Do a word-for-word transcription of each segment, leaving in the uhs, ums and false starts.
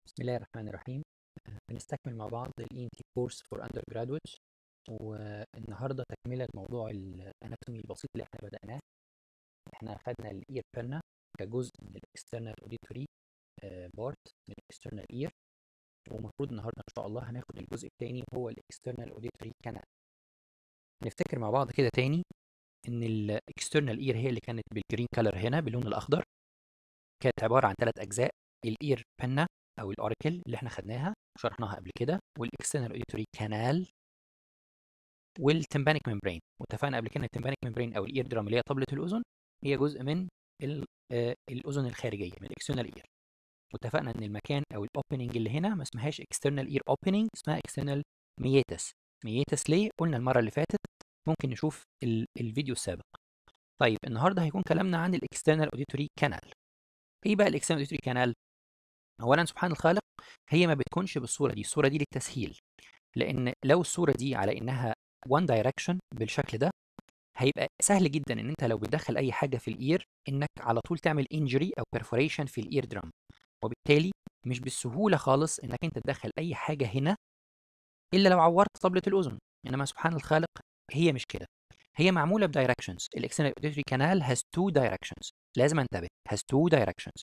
بسم الله الرحمن الرحيم. آه، بنستكمل مع بعض ال إي إن تي course for undergraduates، والنهارده تكملة موضوع الاناتومي البسيط اللي احنا بدأناه. احنا خدنا الاير بيرنا كجزء من الاكسترنال اوديتوري بارت من الاكسترنال اير، ومفروض النهارده ان شاء الله هناخد الجزء الثاني وهو الاكسترنال اوديتوري كانال. نفتكر مع بعض كده تاني ان الاكسترنال اير هي اللي كانت بالجرين كلر هنا باللون الاخضر، كانت عبارة عن ثلاث اجزاء: الاير بيرنا او الاوريكل اللي احنا خدناها شرحناها قبل كده، والاكسترنال اوديتوري كانال، والتمبانيك ممبرين. واتفقنا قبل كده ان التمبانيك ممبرين او الاير درام اللي هي طبلة الاذن هي جزء من آه الاذن الخارجيه من الاكسترنال اير. واتفقنا ان المكان او الاوبننج اللي هنا ما اسمهاش اكسترنال اير اوبننج، اسمها اكسترنال مياتس. مياتس ليه؟ قلنا المره اللي فاتت، ممكن نشوف الفيديو السابق. طيب النهارده هيكون كلامنا عن الاكسترنال اوديتوري كانال. ايه بقى الاكسترنال اوديتوري كانال؟ اولا سبحان الخالق، هي ما بتكونش بالصوره دي، الصوره دي للتسهيل، لان لو الصوره دي على انها وان دايركشن بالشكل ده هيبقى سهل جدا ان انت لو بتدخل اي حاجه في الاير انك على طول تعمل انجري او بيرفوريشن في الاير درام، وبالتالي مش بالسهوله خالص انك انت تدخل اي حاجه هنا الا لو عورت طبله الاذن. انما سبحان الخالق هي مش كده، هي معموله بدايركشنز. الاكسترنال اوديتوري كانال هاز تو دايركشنز، لازم انتبه، هاز تو دايركشنز.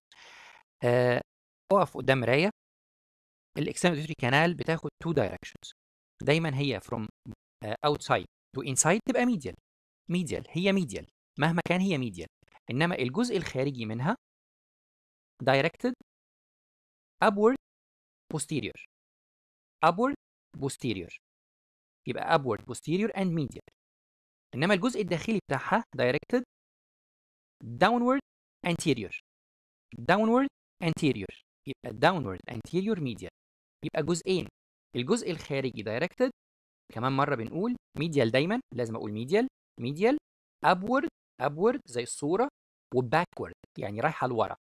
اقف قدام مرايه، الاكسترنال اوديتوري كانال بتاخد تو دايركشنز. دايما هي from uh, outside to inside تبقى medial. medial هي medial مهما كان هي medial، انما الجزء الخارجي منها directed upward posterior upward posterior، يبقى upward posterior and medial. انما الجزء الداخلي بتاعها directed downward anterior downward anterior، يبقى downward anterior medial. يبقى جزئين، الجزء الخارجي directed، كمان مرة بنقول medial، دايما لازم اقول medial medial upward upward زي الصورة، وbackward يعني رايحة لورا.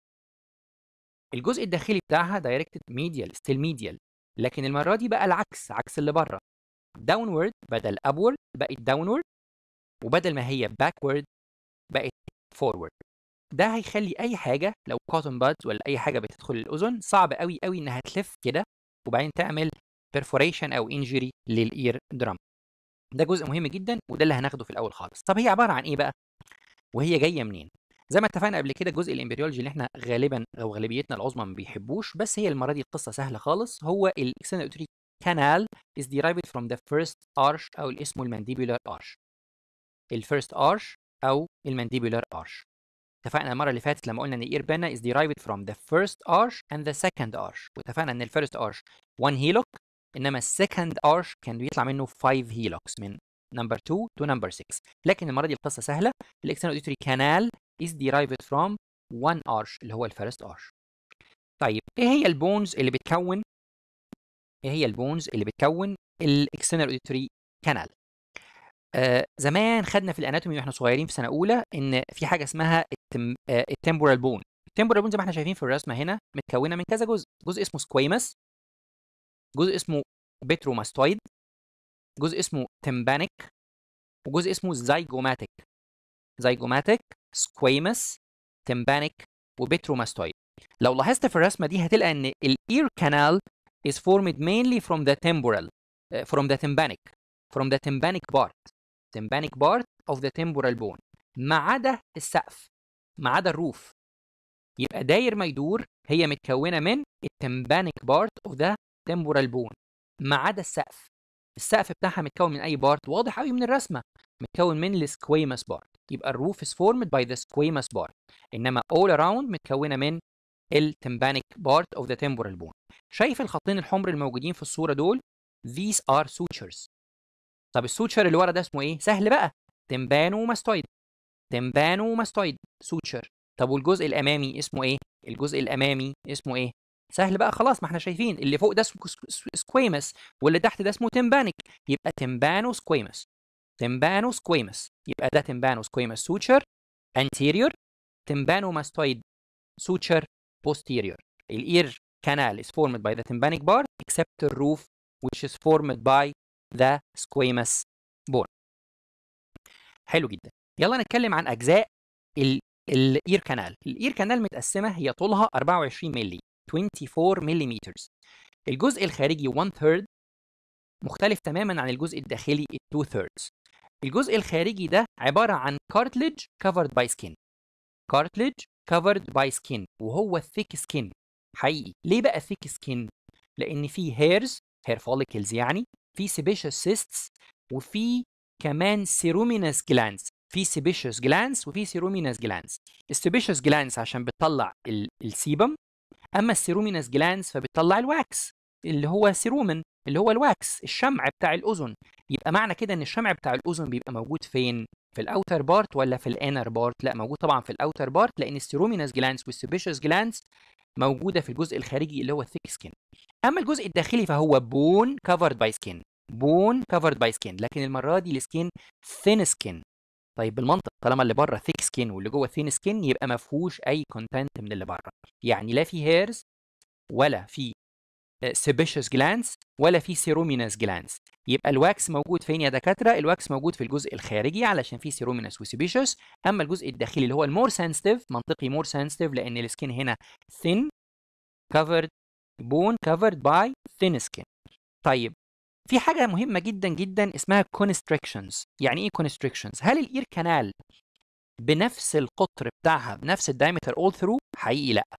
الجزء الداخلي بتاعها directed medial still medial، لكن المرة دي بقى العكس، عكس اللي بره، downward بدل upward بقت downward، وبدل ما هي backward بقت forward. ده هيخلي اي حاجة لو cotton buds ولا اي حاجة بتدخل الاذن صعب قوي قوي انها تلف كده وبعدين تعمل perforation او injury للاير درام. ده جزء مهم جدا وده اللي هناخده في الاول خالص. طب هي عبارة عن ايه بقى وهي جايه منين؟ زي ما اتفقنا قبل كده، جزء الامبريولوجي اللي احنا غالبا او غالبيتنا العظمى ما بيحبوش، بس هي المره دي القصه سهله خالص. هو الاكسترنال اوديتوري كانال is derived from the first arch او اللي اسمه المانديبولار arch. الفيرست arch او المانديبولار arch. اتفقنا المره اللي فاتت لما قلنا ان الاير بينا is derived from the first arch and the second arch، واتفقنا ان الفيرست arch one helix، انما السكند arch كان بيطلع منه five helix من number two to number six. لكن المره دي القصه سهله، الاكسترنال اوديتوري كانال is derived from one arch اللي هو الفيرست arch. طيب ايه هي البونز اللي بتكون ايه هي البونز اللي بتكون الاكسترنال اوديتوري كانال؟ آه زمان خدنا في الاناتومي واحنا صغيرين في سنه اولى ان في حاجه اسمها التم... آه التمبورال بون. التمبورال بون زي ما احنا شايفين في الرسمه هنا متكونه من كذا جزء، جزء اسمه سكويمس، جزء اسمه بيتروماستويد، جزء اسمه تمبانيك، وجزء اسمه زايجوماتيك. زايجوماتيك، سكويمس، تمبانيك، وبيتروماستويد. لو لاحظت في الرسمه دي هتلاقي ان الاير كانال is formed mainly from the temporal uh, from the tympanic from the tympanic part tympanic part of the temporal bone، ما عدا السقف، ما عدا الروف. يبقى داير ما يدور هي متكونه من التمبانيك part of the temporal bone ما عدا السقف. السقف بتاعها متكون من اي بارت؟ واضح قوي من الرسمه، متكون من السكويمس بارت. يبقى الروف is formed by the squamous part، انما all around متكونه من التمبانيك part of the temporal bone. شايف الخطين الحمر الموجودين في الصوره دول؟ these are sutures. طب السوتشر اللي ورا ده اسمه ايه؟ سهل بقى، تمبانوماستويد. تمبانوماستويد سوتشر. طب والجزء الامامي اسمه ايه؟ الجزء الامامي اسمه ايه؟ سهل بقى خلاص، ما احنا شايفين اللي فوق ده اسمه سكويمس واللي تحت ده اسمه تمبانيك، يبقى تمبانو سكويمس. تمبانو سكويمس، يبقى ده تمبانو سكويمس سوتشر anterior، tympanomastoid suture posterior. الاير canal is formed by the tympanic part except the roof which is formed by the squamous bone. حلو جدا. يلا نتكلم عن اجزاء الاير كانال. الاير كانال متقسمه، هي طولها أربعة وعشرين مللي أربعة وعشرين ملم، الجزء الخارجي one third مختلف تماما عن الجزء الداخلي two thirds. الجزء الخارجي ده عبارة عن cartilage covered by skin. cartilage covered by skin وهو thick skin حقيقي. ليه بقى thick skin؟ لأن فيه hairs hair follicles يعني، في sebaceous cysts، وفي كمان seruminous glands. في sebaceous glands وفي seruminous glands. الsebaceous glands عشان بتطلع السيبم، أما السيرومينس جلانس فبتطلع الواكس اللي هو سيرومن اللي هو الواكس الشمع بتاع الأذن. يبقى معنى كده إن الشمع بتاع الأذن بيبقى موجود فين؟ في الأوتر بارت ولا في الانر بارت؟ لا، موجود طبعا في الأوتر بارت، لأن السيرومينس جلانس والسيبيشس جلانس موجودة في الجزء الخارجي اللي هو الثيك سكين. أما الجزء الداخلي فهو بون كفرد باي سكين. بون كفرد باي سكين، لكن المرة دي السكين ثين سكين. طيب بالمنطق طالما اللي بره ثيك سكين واللي جوه ثين سكين يبقى ما فيهوش اي كونتنت من اللي بره، يعني لا في هيرز ولا في سيبيشس جلانس ولا في سيرومينس جلانس. يبقى الواكس موجود فين يا دكاتره؟ الواكس موجود في الجزء الخارجي علشان فيه سيرومينس وسيبيشس. اما الجزء الداخلي اللي هو المور سنسيتيف، منطقي مور سنسيتيف لان السكين هنا ثين كفرد بون كفرد باي ثين سكين. طيب في حاجة مهمة جدا جدا اسمها constrictions. يعني ايه constrictions؟ هل الاير كانال بنفس القطر بتاعها بنفس الدايمتر all through؟ حقيقي لا.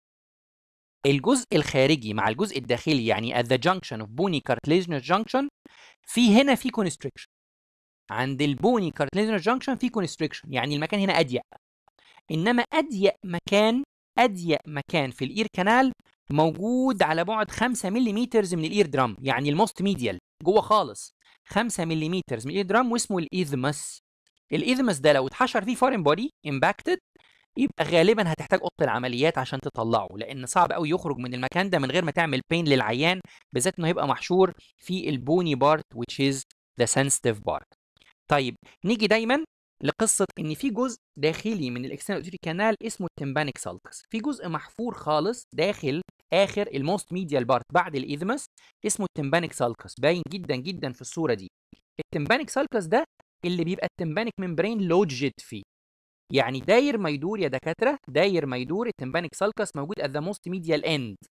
الجزء الخارجي مع الجزء الداخلي يعني at the junction of bony cartilaginous junction في هنا في constriction. عند البوني cartilaginous junction في constriction، يعني المكان هنا أضيق. إنما أضيق مكان أضيق مكان في الاير كانال موجود على بعد خمسة مليمتر من الاير درام، يعني الموست ميديال جوه خالص خمسة مليمتر من الاير درام، واسمه الايذمس. الايذمس ده لو اتحشر فيه فورين بودي امباكتد يبقى غالبا هتحتاج اوضه العمليات عشان تطلعه، لان صعب قوي يخرج من المكان ده من غير ما تعمل بين للعيان، بالذات انه هيبقى محشور في البوني بارت which is the sensitive part. طيب نيجي دايما لقصه ان في جزء داخلي من الاكسترنال اوتيري كانال اسمه التمبانيك سالكس. في جزء محفور خالص داخل اخر الموست ميديال بارت بعد الايذمس اسمه التمبانيك سالكس، باين جدا جدا في الصوره دي. التمبانيك سالكس ده اللي بيبقى التمبانيك ممبرين لوجد فيه، يعني داير ما يدور يا دكاتره، داير ما يدور التمبانيك سالكس موجود at the most medial end،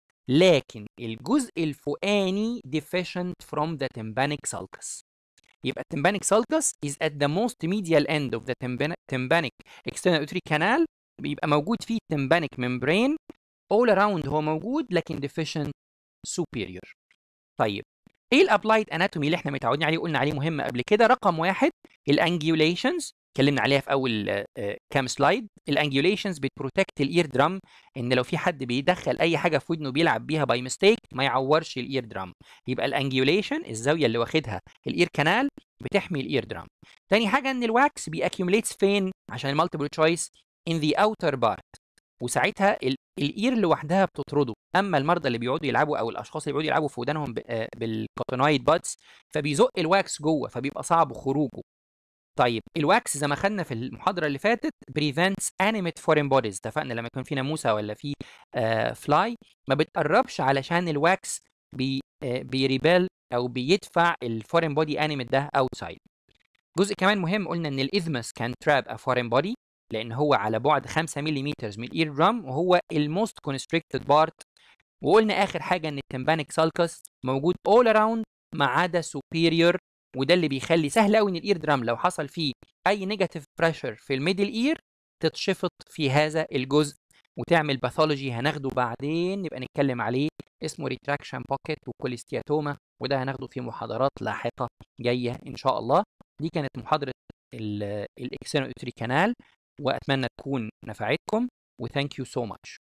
لكن الجزء الفوقاني deficient from the tympanic sulcus. يبقى tympanic sulcus is at the most medial end of the tympanic external auditory canal، بيبقى موجود فيه tympanic membrane all around، هو موجود لكن deficient superior. طيب ايه الابلايد اناتومي اللي احنا متعودين عليه وقلنا عليه مهم قبل كده؟ رقم واحد الانجيوليشنز، اتكلمنا عليها في اول كام سلايد. الانجيوليشنز بتبروتكت الاير درام، ان لو في حد بيدخل اي حاجه في ودنه بيلعب بيها باي ميستيك ما يعورش الاير درام. يبقى الانجيوليشن الزاويه اللي واخدها الاير كانال بتحمي الاير درام. تاني حاجه ان الواكس بيأكيوميليتس فين عشان المالتيبل تشويس؟ ان ذا اوتر بارت، وساعتها الاير لوحدها بتطرده. اما المرضى اللي بيقعدوا يلعبوا او الاشخاص اللي بيقعدوا يلعبوا في ودانهم بالكوتونايد بادز فبيزق الواكس جوه فبيبقى صعب خروجه. طيب الواكس زي ما خدنا في المحاضره اللي فاتت prevents animate foreign bodies، اتفقنا لما يكون في ناموسه ولا في آه فلاي ما بتقربش علشان الواكس بي آه بيريبل او بيدفع الفورين بودي انيميت ده اوتسايد. جزء كمان مهم قلنا ان الاذمس كان تراب ا فورين بودي لان هو على بعد خمسة مليمتر من الاير درام وهو الموست كونستريكتد بارت. وقلنا اخر حاجه ان التمبانيك سالكس موجود all around ما عدا superior، وده اللي بيخلي سهل قوي ان الاير درام لو حصل فيه اي نيجاتيف بريشر في الميدل اير تتشفط في هذا الجزء وتعمل باثولوجي هناخده بعدين نبقى نتكلم عليه اسمه ريتراكشن بوكيت وكوليستياتوما، وده هناخده في محاضرات لاحقه جايه ان شاء الله. دي كانت محاضره الاكسترنال اوتري كانال واتمنى تكون نفعتكم وثانك يو سو ماتش.